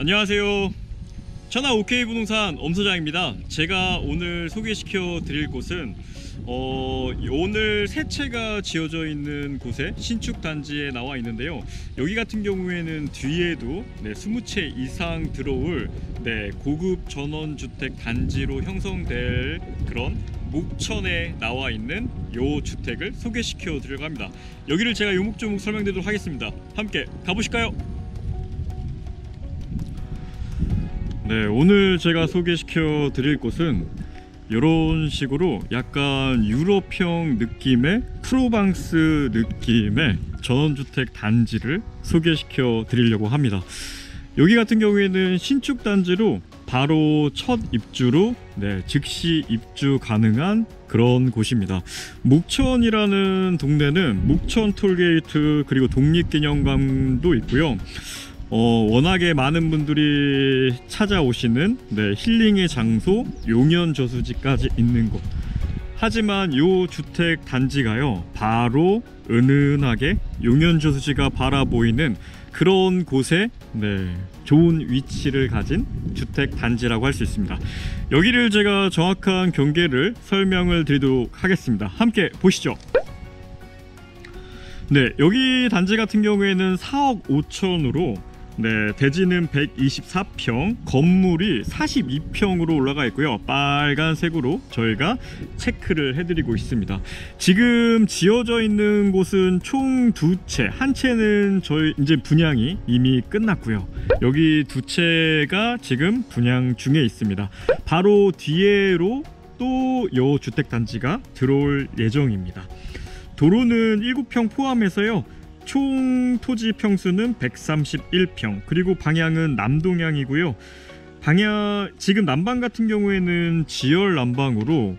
안녕하세요. 천하 OK부동산 엄소장입니다. 제가 오늘 소개시켜 드릴 곳은 오늘 새 채가 지어져 있는 곳에 신축 단지에 나와 있는데요. 여기 같은 경우에는 뒤에도 20채 이상 들어올 고급 전원주택 단지로 형성될 그런 목천에 나와 있는 요 주택을 소개시켜 드리려고 합니다. 여기를 제가 요목조목 설명드리도록 하겠습니다. 함께 가보실까요? 오늘 제가 소개시켜 드릴 곳은 이런 식으로 약간 유럽형 느낌의 프로방스 느낌의 전원주택 단지를 소개시켜 드리려고 합니다. 여기 같은 경우에는 신축 단지로 바로 첫 입주로 즉시 입주 가능한 그런 곳입니다. 목천이라는 동네는 목천 톨게이트 그리고 독립기념관도 있고요. 워낙에 많은 분들이 찾아오시는 힐링의 장소 용현저수지까지 있는 곳. 하지만 요 주택 단지가요, 바로 은은하게 용현저수지가 바라보이는 그런 곳에 좋은 위치를 가진 주택 단지라고 할 수 있습니다. 여기를 제가 정확한 경계를 설명을 드리도록 하겠습니다. 함께 보시죠. 여기 단지 같은 경우에는 4억 5천으로 대지는 124평, 건물이 42평으로 올라가 있고요. 빨간색으로 저희가 체크를 해드리고 있습니다. 지금 지어져 있는 곳은 총 2채, 한 채는 저희 이제 분양이 이미 끝났고요. 여기 2채가 지금 분양 중에 있습니다. 바로 뒤에로 또 요 주택단지가 들어올 예정입니다. 도로는 7평 포함해서요, 총 토지 평수는 131평, 그리고 방향은 남동향이고요. 지금 난방 같은 경우에는 지열 난방으로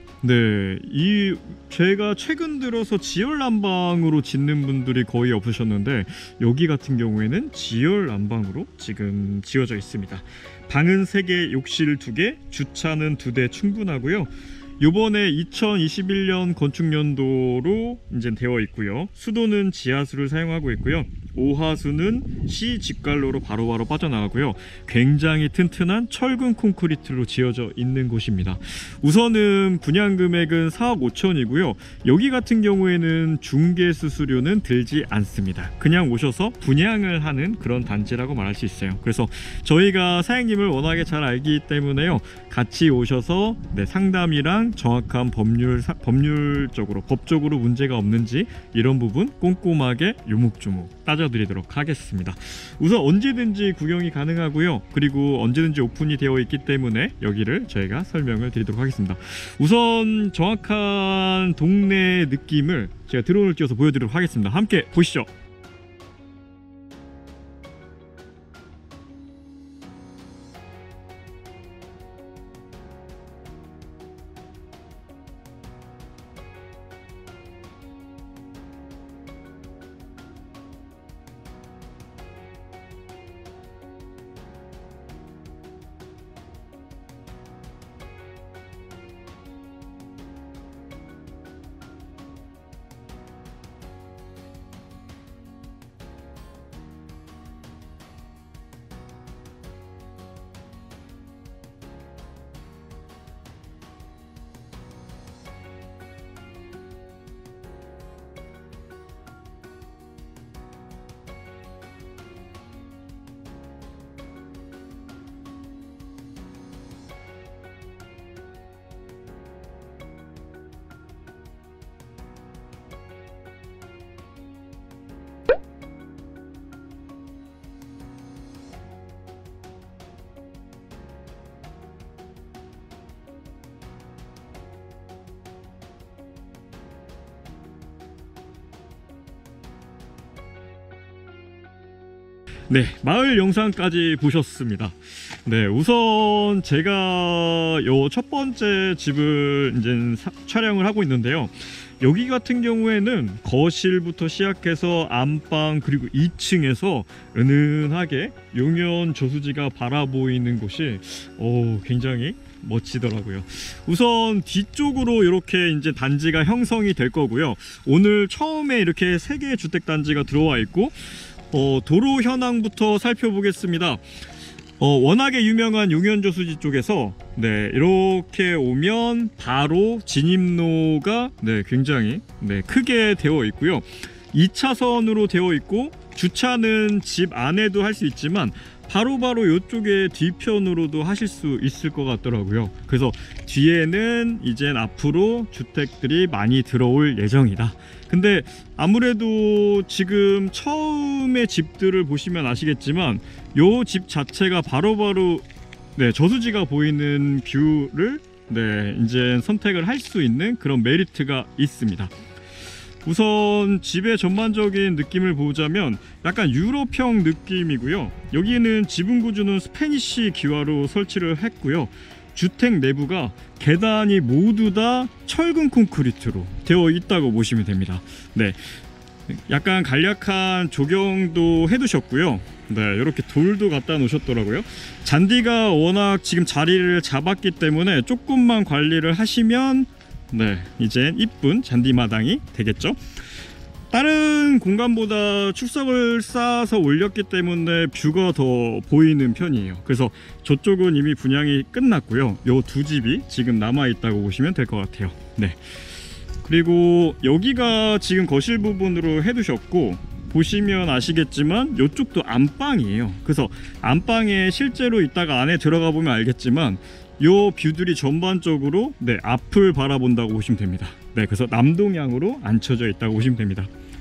제가 최근 들어서 지열 난방으로 짓는 분들이 거의 없으셨는데, 여기 같은 경우에는 지열 난방으로 지금 지어져 있습니다. 방은 3개, 욕실 2개, 주차는 2대 충분하고요. 요번에 2021년 건축연도로 이제 되어 있고요. 수도는 지하수를 사용하고 있고요. 오하수는 시 직관로로 바로바로 빠져나가고요. 굉장히 튼튼한 철근 콘크리트로 지어져 있는 곳입니다. 우선은 분양 금액은 4억 5천이고요. 여기 같은 경우에는 중개 수수료는 들지 않습니다. 그냥 오셔서 분양을 하는 그런 단지라고 말할 수 있어요. 그래서 저희가 사장님을 워낙에 잘 알기 때문에요, 같이 오셔서 상담이랑 정확한 법률적으로 법적으로 문제가 없는지 이런 부분 꼼꼼하게 요목조목 따져드리도록 하겠습니다. 우선 언제든지 구경이 가능하고요. 그리고 언제든지 오픈이 되어 있기 때문에 여기를 저희가 설명을 드리도록 하겠습니다. 우선 정확한 동네 느낌을 제가 드론을 띄워서 보여드리도록 하겠습니다. 함께 보시죠. 마을 영상까지 보셨습니다. 우선 제가 요 첫 번째 집을 이제 촬영을 하고 있는데요. 여기 같은 경우에는 거실부터 시작해서 안방 그리고 2층에서 은은하게 용현 저수지가 바라보이는 곳이 굉장히 멋지더라고요. 우선 뒤쪽으로 이렇게 이제 단지가 형성이 될 거고요. 오늘 처음에 이렇게 3개의 주택 단지가 들어와 있고 도로 현황부터 살펴보겠습니다. 워낙에 유명한 용현저수지 쪽에서 네, 이렇게 오면 바로 진입로가 네, 굉장히 네, 크게 되어 있고요. 2차선으로 되어 있고 주차는 집 안에도 할 수 있지만 바로바로 이쪽에 뒤편으로도 하실 수 있을 것 같더라고요. 그래서 뒤에는 이젠 앞으로 주택들이 많이 들어올 예정이다. 근데 아무래도 지금 처음에 집들을 보시면 아시겠지만 요 집 자체가 바로바로 네, 저수지가 보이는 뷰를 네, 이제 선택을 할 수 있는 그런 메리트가 있습니다. 우선 집의 전반적인 느낌을 보자면 약간 유럽형 느낌이고요. 여기는 지붕 구조는 스페니쉬 기와로 설치를 했고요. 주택 내부가 계단이 모두 다 철근 콘크리트로 되어 있다고 보시면 됩니다. 네, 약간 간략한 조경도 해두셨고요. 네, 이렇게 돌도 갖다 놓으셨더라고요. 잔디가 워낙 지금 자리를 잡았기 때문에 조금만 관리를 하시면 네, 이제 이쁜 잔디마당이 되겠죠. 다른 공간보다 축석을 쌓아서 올렸기 때문에 뷰가 더 보이는 편이에요. 그래서 저쪽은 이미 분양이 끝났고요. 요 두 집이 지금 남아있다고 보시면 될 것 같아요. 네, 그리고 여기가 지금 거실 부분으로 해두셨고 보시면 아시겠지만 이쪽도 안방이에요. 그래서 안방에 실제로 이따가 안에 들어가 보면 알겠지만 요 뷰들이 전반적으로 네, 앞을 바라본다고 보시면 됩니다. 네, 그래서 남동향으로 앉혀져 있다고 보시면 됩니다.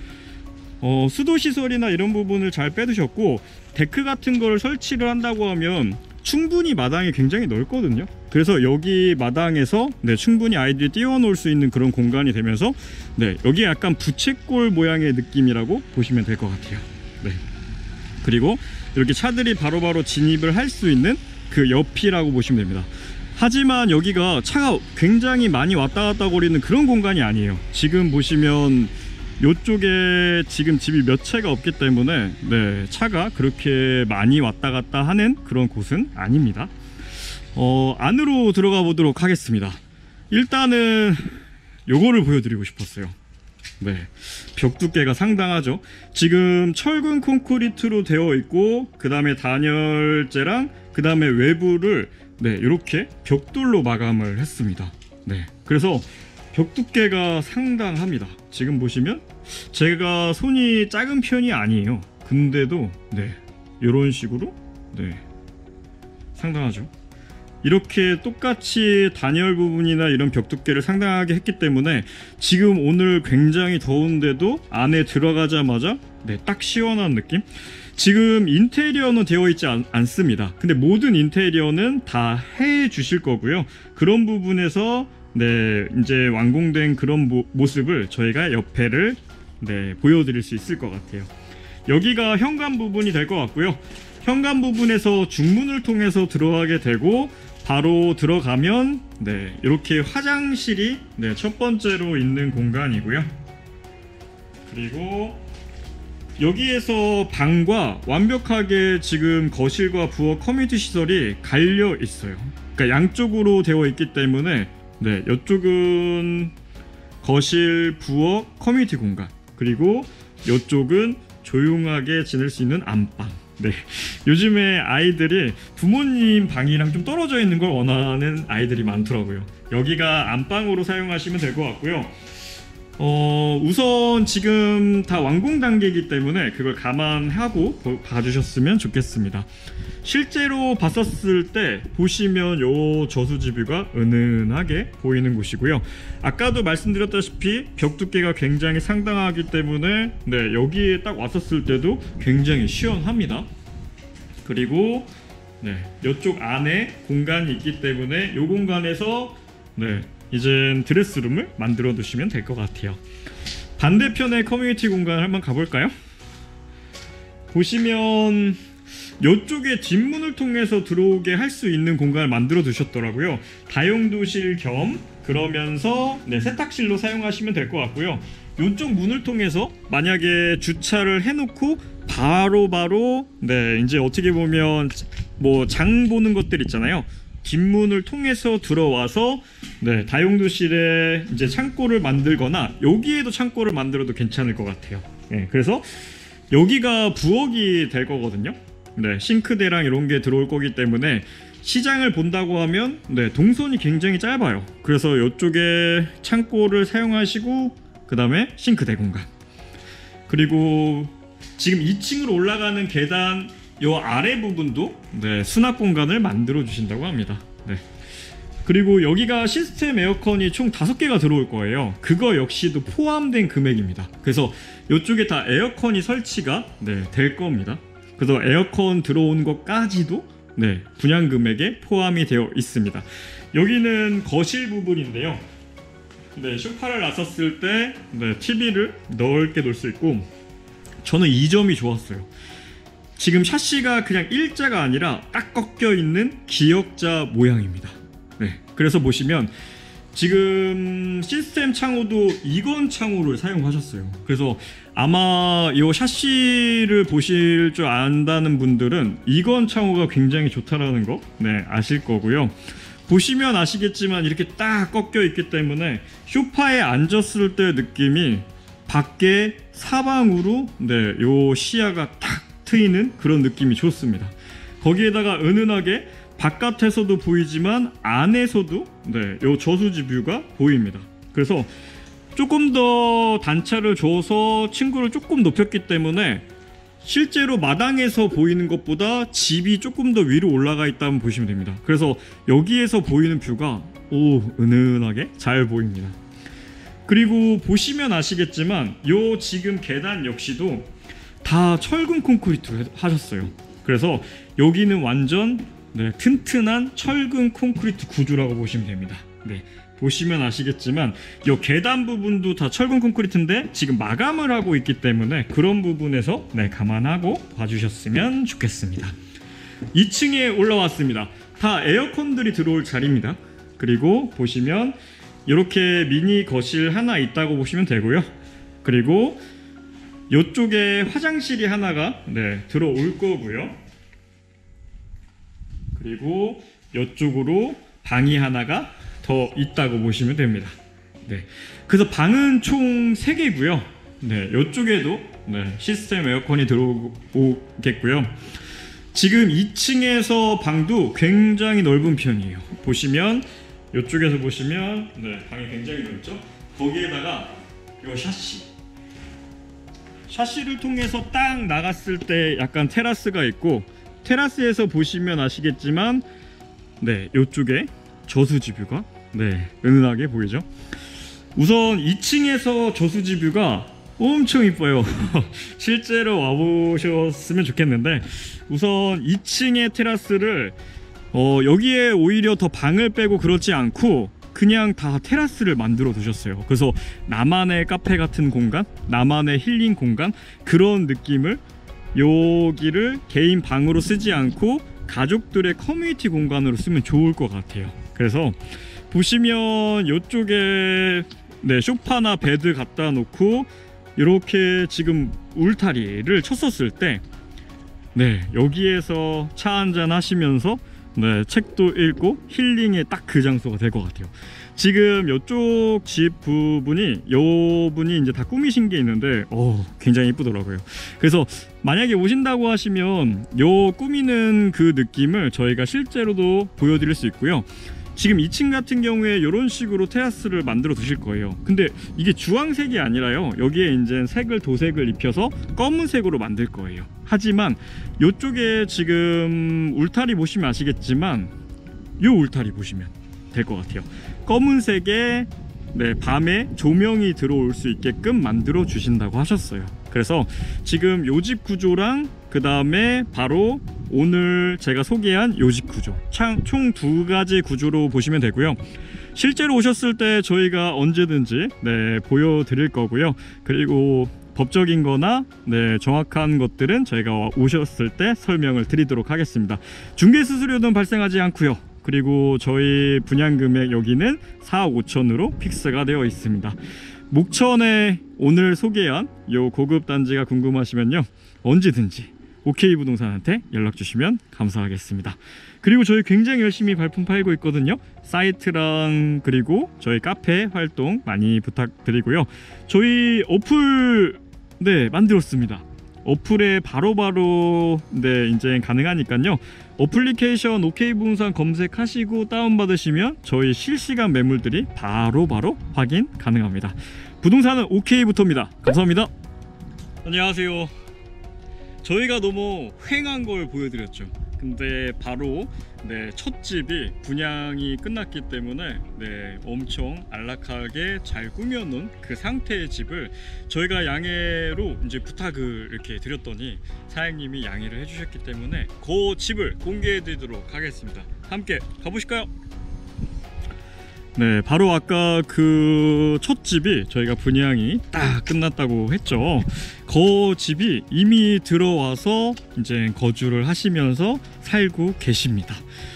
수도 시설이나 이런 부분을 잘 빼두셨고 데크 같은 걸 설치를 한다고 하면 충분히 마당이 굉장히 넓거든요. 그래서 여기 마당에서 네, 충분히 아이들이 뛰어놀 수 있는 그런 공간이 되면서 네, 여기 약간 부채꼴 모양의 느낌이라고 보시면 될 것 같아요. 네, 그리고 이렇게 차들이 바로바로 진입을 할 수 있는 그 옆이라고 보시면 됩니다. 하지만 여기가 차가 굉장히 많이 왔다 갔다 거리는 그런 공간이 아니에요. 지금 보시면 이쪽에 지금 집이 몇 채가 없기 때문에 네, 차가 그렇게 많이 왔다 갔다 하는 그런 곳은 아닙니다. 안으로 들어가 보도록 하겠습니다. 일단은 요거를 보여드리고 싶었어요. 네, 벽 두께가 상당하죠. 지금 철근 콘크리트로 되어 있고 그 다음에 단열재랑 그 다음에 외부를 네, 이렇게 벽돌로 마감을 했습니다. 네, 그래서 벽 두께가 상당합니다. 지금 보시면 제가 손이 작은 편이 아니에요. 근데도 네, 이런 식으로 네, 상당하죠. 이렇게 똑같이 단열 부분이나 이런 벽 두께를 상당하게 했기 때문에 지금 오늘 굉장히 더운데도 안에 들어가자마자 네, 딱 시원한 느낌? 지금 인테리어는 되어 있지 않습니다. 근데 모든 인테리어는 다 해 주실 거고요. 그런 부분에서 네, 이제 완공된 그런 모습을 저희가 옆에를 네, 보여드릴 수 있을 것 같아요. 여기가 현관 부분이 될 것 같고요. 현관 부분에서 중문을 통해서 들어가게 되고 바로 들어가면 네, 이렇게 화장실이 네, 첫 번째로 있는 공간이고요. 그리고 여기에서 방과 완벽하게 지금 거실과 부엌 커뮤니티 시설이 갈려 있어요. 그러니까 양쪽으로 되어 있기 때문에 네, 이쪽은 거실, 부엌, 커뮤니티 공간, 그리고 이쪽은 조용하게 지낼 수 있는 안방. 네, 요즘에 아이들이 부모님 방이랑 좀 떨어져 있는 걸 원하는 아이들이 많더라고요. 여기가 안방으로 사용하시면 될 것 같고요. 우선 지금 다 완공 단계이기 때문에 그걸 감안하고 봐주셨으면 좋겠습니다. 실제로 봤었을 때 보시면 요 저수지 뷰가 은은하게 보이는 곳이고요. 아까도 말씀드렸다시피 벽 두께가 굉장히 상당하기 때문에 네, 여기에 딱 왔었을 때도 굉장히 시원합니다. 그리고 네, 이쪽 안에 공간이 있기 때문에 이 공간에서 네, 이제 드레스룸을 만들어 두시면 될 것 같아요. 반대편의 커뮤니티 공간을 한번 가볼까요? 보시면 이쪽에 뒷문을 통해서 들어오게 할 수 있는 공간을 만들어 두셨더라고요. 다용도실 겸 그러면서 네, 세탁실로 사용하시면 될 것 같고요. 이쪽 문을 통해서 만약에 주차를 해놓고 바로 네, 이제 어떻게 보면 뭐 장 보는 것들 있잖아요. 뒷문을 통해서 들어와서 네, 다용도실에 이제 창고를 만들거나 여기에도 창고를 만들어도 괜찮을 것 같아요. 네, 그래서 여기가 부엌이 될 거거든요. 네, 싱크대랑 이런 게 들어올 거기 때문에 시장을 본다고 하면 네, 동선이 굉장히 짧아요. 그래서 이쪽에 창고를 사용하시고 그 다음에 싱크대 공간, 그리고 지금 2층으로 올라가는 계단 요 아래 부분도 네, 수납 공간을 만들어 주신다고 합니다. 네. 그리고 여기가 시스템 에어컨이 총 5개가 들어올 거예요. 그거 역시도 포함된 금액입니다. 그래서 이쪽에 다 에어컨이 설치가 네, 될 겁니다. 그래서 에어컨 들어온 것까지도 네, 분양 금액에 포함이 되어 있습니다. 여기는 거실 부분인데요. 네, 소파를 놨었을 때 네, TV를 넓게 놓을 수 있고, 저는 이 점이 좋았어요. 지금 샤시가 그냥 일자가 아니라 딱 꺾여 있는 기역자 모양입니다. 네, 그래서 보시면 지금 시스템 창호도 이건 창호를 사용하셨어요. 그래서 아마 이 샤시를 보실 줄 안다는 분들은 이건 창호가 굉장히 좋다라는 거 네, 아실 거고요. 보시면 아시겠지만 이렇게 딱 꺾여 있기 때문에 소파에 앉았을 때 느낌이 밖에 사방으로 네, 요 시야가 딱 트이는 그런 느낌이 좋습니다. 거기에다가 은은하게 바깥에서도 보이지만 안에서도 네, 요 저수지 뷰가 보입니다. 그래서 조금 더 단차를 줘서 층고를 조금 높였기 때문에 실제로 마당에서 보이는 것보다 집이 조금 더 위로 올라가 있다면 보시면 됩니다. 그래서 여기에서 보이는 뷰가 은은하게 잘 보입니다. 그리고 보시면 아시겠지만 요 지금 계단 역시도 다 철근 콘크리트로 하셨어요. 그래서 여기는 완전 네, 튼튼한 철근 콘크리트 구조라고 보시면 됩니다. 네, 보시면 아시겠지만 이 계단 부분도 다 철근 콘크리트인데 지금 마감을 하고 있기 때문에 그런 부분에서 네, 감안하고 봐주셨으면 좋겠습니다. 2층에 올라왔습니다. 다 에어컨들이 들어올 자리입니다. 그리고 보시면 이렇게 미니 거실 하나 있다고 보시면 되고요. 그리고 이쪽에 화장실이 하나가 네, 들어올 거고요. 그리고 이쪽으로 방이 하나가 더 있다고 보시면 됩니다. 네, 그래서 방은 총 3개고요. 네, 이쪽에도 네, 시스템 에어컨이 들어오겠고요. 지금 2층에서 방도 굉장히 넓은 편이에요. 보시면 이쪽에서 보시면 네, 방이 굉장히 넓죠. 거기에다가 이 샤시를 통해서 딱 나갔을 때 약간 테라스가 있고, 테라스에서 보시면 아시겠지만 네, 이쪽에 저수지 뷰가 네, 은은하게 보이죠. 우선 2층에서 저수지 뷰가 엄청 이뻐요. 실제로 와보셨으면 좋겠는데, 우선 2층의 테라스를 여기에 오히려 더 방을 빼고 그렇지 않고 그냥 다 테라스를 만들어 두셨어요. 그래서 나만의 카페 같은 공간, 나만의 힐링 공간, 그런 느낌을 여기를 개인 방으로 쓰지 않고 가족들의 커뮤니티 공간으로 쓰면 좋을 것 같아요. 그래서 보시면 이쪽에 네, 소파나 베드 갖다 놓고 이렇게 지금 울타리를 쳤었을 때 네, 여기에서 차 한잔 하시면서 네, 책도 읽고 힐링의 딱 그 장소가 될 것 같아요. 지금 이쪽 집 부분이 요분이 이제 다 꾸미신 게 있는데 굉장히 이쁘더라고요. 그래서 만약에 오신다고 하시면 요 꾸미는 그 느낌을 저희가 실제로도 보여드릴 수 있고요. 지금 2층 같은 경우에 이런 식으로 테라스를 만들어 두실 거예요. 근데 이게 주황색이 아니라요, 여기에 이제 색을 도색을 입혀서 검은색으로 만들 거예요. 하지만 이쪽에 지금 울타리 보시면 아시겠지만 이 울타리 보시면 될 것 같아요. 검은색에 네, 밤에 조명이 들어올 수 있게끔 만들어 주신다고 하셨어요. 그래서 지금 요 집 구조랑 그 다음에 바로 오늘 제가 소개한 요 집 구조, 총 2가지 구조로 보시면 되고요. 실제로 오셨을 때 저희가 언제든지 네, 보여드릴 거고요. 그리고 법적인 거나 네, 정확한 것들은 저희가 오셨을 때 설명을 드리도록 하겠습니다. 중개 수수료는 발생하지 않고요. 그리고 저희 분양 금액 여기는 4억 5천으로 픽스가 되어 있습니다. 목천에 오늘 소개한 요 고급 단지가 궁금하시면요, 언제든지 OK부동산한테 연락 주시면 감사하겠습니다. 그리고 저희 굉장히 열심히 발품 팔고 있거든요. 사이트랑 그리고 저희 카페 활동 많이 부탁드리고요. 저희 어플 네, 만들었습니다. 어플에 바로바로 네 이제 가능하니까요. 어플리케이션 OK 부동산 검색하시고 다운받으시면 저희 실시간 매물들이 바로바로 확인 가능합니다. 부동산은 OK부터입니다. 감사합니다. 안녕하세요. 저희가 너무 휑한 걸 보여드렸죠. 근데 바로 네, 첫 집이 분양이 끝났기 때문에 네, 엄청 안락하게 잘 꾸며놓은 그 상태의 집을 저희가 양해로 이제 부탁을 이렇게 드렸더니 사장님이 양해를 해주셨기 때문에 그 집을 공개해드리도록 하겠습니다. 함께 가보실까요? 네, 바로 아까 그 첫 집이 저희가 분양이 딱 끝났다고 했죠. 그 집이 이미 들어와서 이제 거주를 하시면서 살고 계십니다.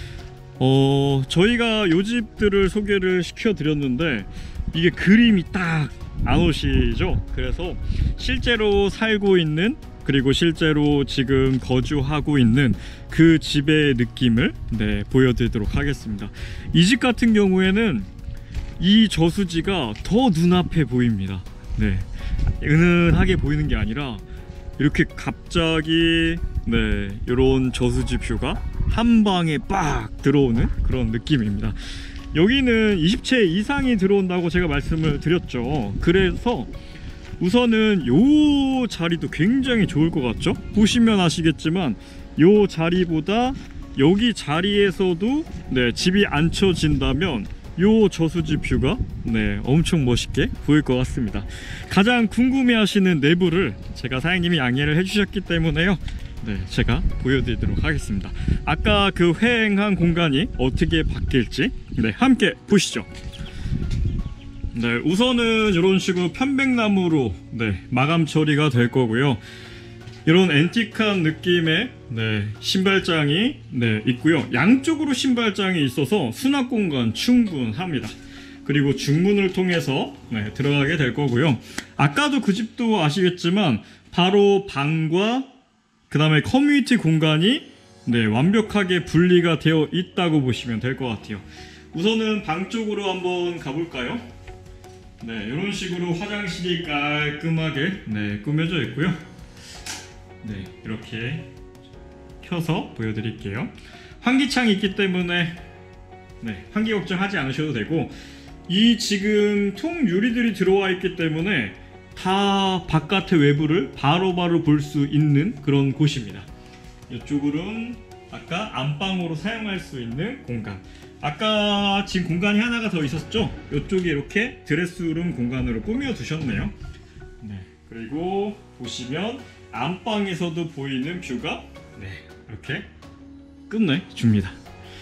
저희가 요 집들을 소개를 시켜 드렸는데 이게 그림이 딱 안 오시죠? 그래서 실제로 살고 있는 그리고 실제로 지금 거주하고 있는 그 집의 느낌을 네, 보여드리도록 하겠습니다. 이 집 같은 경우에는 이 저수지가 더 눈앞에 보입니다. 네, 은은하게 보이는 게 아니라 이렇게 갑자기 네, 이런 저수지 뷰가 한 방에 빡 들어오는 그런 느낌입니다. 여기는 20채 이상이 들어온다고 제가 말씀을 드렸죠. 그래서 우선은 요 자리도 굉장히 좋을 것 같죠? 보시면 아시겠지만 요 자리보다 여기 자리에서도 네, 집이 앉혀진다면 요 저수지 뷰가 네, 엄청 멋있게 보일 것 같습니다. 가장 궁금해하시는 내부를 제가 사장님이 양해를 해주셨기 때문에요. 네, 제가 보여드리도록 하겠습니다. 아까 그 휑한 공간이 어떻게 바뀔지 네, 함께 보시죠. 네, 우선은 이런 식으로 편백나무로 네, 마감 처리가 될 거고요. 이런 앤틱한 느낌의 네, 신발장이 네, 있고요. 양쪽으로 신발장이 있어서 수납 공간 충분합니다. 그리고 중문을 통해서 네, 들어가게 될 거고요. 아까도 그 집도 아시겠지만 바로 방과 그 다음에 커뮤니티 공간이 네, 완벽하게 분리가 되어 있다고 보시면 될 것 같아요. 우선은 방 쪽으로 한번 가볼까요? 네, 이런 식으로 화장실이 깔끔하게 네, 꾸며져 있고요. 네, 이렇게 켜서 보여드릴게요. 환기창이 있기 때문에 네, 환기 걱정하지 않으셔도 되고, 이 지금 통 유리들이 들어와 있기 때문에 다 바깥의 외부를 바로바로 볼 수 있는 그런 곳입니다. 이쪽으로는 아까 안방으로 사용할 수 있는 공간, 아까 지금 공간이 하나가 더 있었죠? 이쪽에 이렇게 드레스룸 공간으로 꾸며 두셨네요. 네, 그리고 보시면 안방에서도 보이는 뷰가 네, 이렇게 끝내줍니다.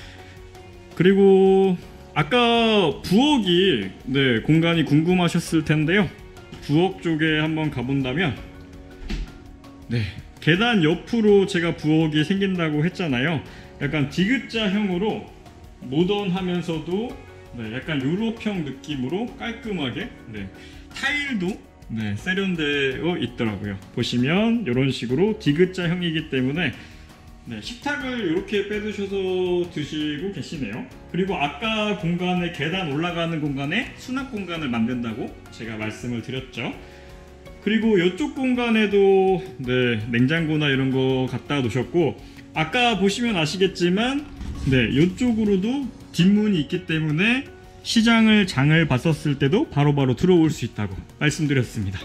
그리고 아까 부엌이 네, 공간이 궁금하셨을 텐데요. 부엌 쪽에 한번 가본다면 네, 계단 옆으로 제가 부엌이 생긴다고 했잖아요. 약간 디귿자형으로 모던하면서도 네, 약간 유럽형 느낌으로 깔끔하게 네, 타일도 네, 세련되어 있더라고요. 보시면 이런 식으로 디귿자형이기 때문에 네, 식탁을 이렇게 빼두셔서 드시고 계시네요. 그리고 아까 공간에 계단 올라가는 공간에 수납 공간을 만든다고 제가 말씀을 드렸죠. 그리고 이쪽 공간에도 네, 냉장고나 이런 거 갖다 놓으셨고, 아까 보시면 아시겠지만 네, 이쪽으로도 뒷문이 있기 때문에 시장을 장을 봤었을 때도 바로바로 들어올 수 있다고 말씀드렸습니다.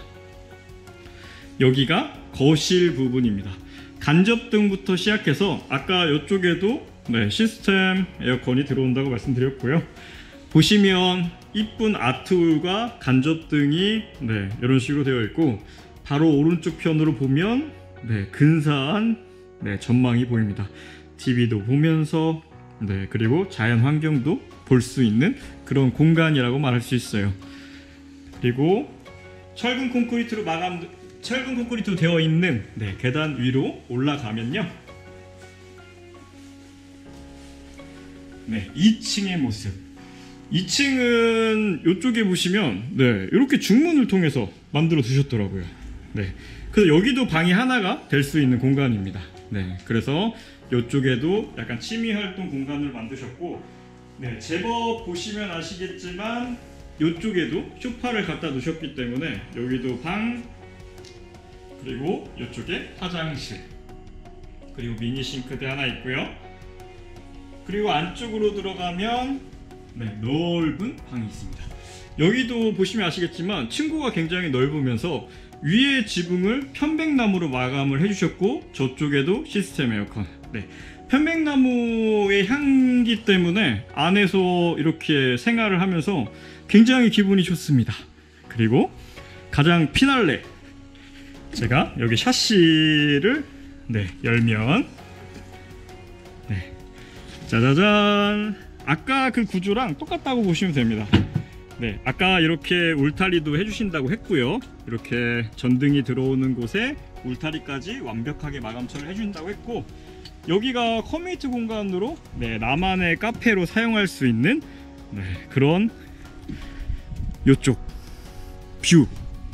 여기가 거실 부분입니다. 간접등부터 시작해서 아까 이쪽에도 네, 시스템 에어컨이 들어온다고 말씀드렸고요. 보시면 이쁜 아트홀과 간접등이 네, 이런 식으로 되어 있고, 바로 오른쪽 편으로 보면 네, 근사한 네, 전망이 보입니다. TV도 보면서 네, 그리고 자연 환경도 볼 수 있는 그런 공간이라고 말할 수 있어요. 그리고 철근 콘크리트로 되어 있는 네, 계단 위로 올라가면요, 네, 2층의 모습. 2층은 이쪽에 보시면 네, 이렇게 중문을 통해서 만들어 두셨더라고요. 네, 그래서 여기도 방이 하나가 될 수 있는 공간입니다. 네, 그래서 이쪽에도 약간 취미 활동 공간을 만드셨고, 네, 제법 보시면 아시겠지만 이쪽에도 소파를 갖다 놓으셨기 때문에 여기도 방, 그리고 이쪽에 화장실, 그리고 미니 싱크대 하나 있고요. 그리고 안쪽으로 들어가면 넓은 방이 있습니다. 여기도 보시면 아시겠지만 층고가 굉장히 넓으면서 위에 지붕을 편백나무로 마감을 해주셨고, 저쪽에도 시스템 에어컨. 편백나무의 향기 때문에 안에서 이렇게 생활을 하면서 굉장히 기분이 좋습니다. 그리고 가장 피날레, 제가 여기 샤시를 열면 짜자잔, 아까 그 구조랑 똑같다고 보시면 됩니다. 아까 이렇게 울타리도 해주신다고 했고요. 이렇게 전등이 들어오는 곳에 울타리까지 완벽하게 마감처를 해준다고 했고, 여기가 커뮤니티 공간으로 나만의 카페로 사용할 수 있는 그런 요쪽 뷰.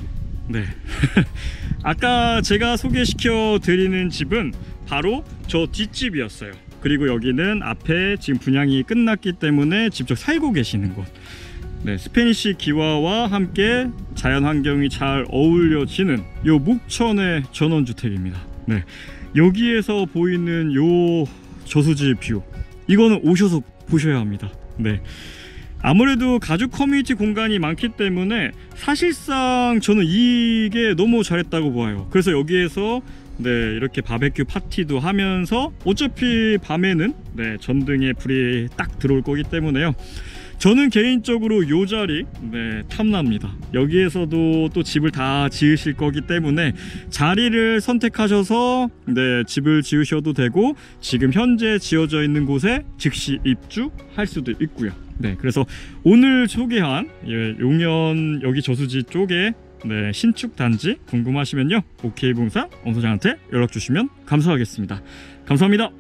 아까 제가 소개시켜 드리는 집은 바로 저 뒷집이었어요. 그리고 여기는 앞에 지금 분양이 끝났기 때문에 직접 살고 계시는 곳. 스페니쉬 기와와 함께 자연환경이 잘 어울려지는 요 목천의 전원주택입니다. 여기에서 보이는 요 저수지 뷰, 이거는 오셔서 보셔야 합니다. 아무래도 가죽 커뮤니티 공간이 많기 때문에 사실상 저는 이게 너무 잘했다고 봐요. 그래서 여기에서 이렇게 바베큐 파티도 하면서, 어차피 밤에는 전등에 불이 딱 들어올 거기 때문에요. 저는 개인적으로 요 자리 탐납니다. 여기에서도 또 집을 다 지으실 거기 때문에 자리를 선택하셔서 집을 지으셔도 되고, 지금 현재 지어져 있는 곳에 즉시 입주할 수도 있고요. 그래서 오늘 소개한 용현 여기 저수지 쪽에 신축 단지 궁금하시면요, OK부동산 엄 소장한테 연락 주시면 감사하겠습니다. 감사합니다.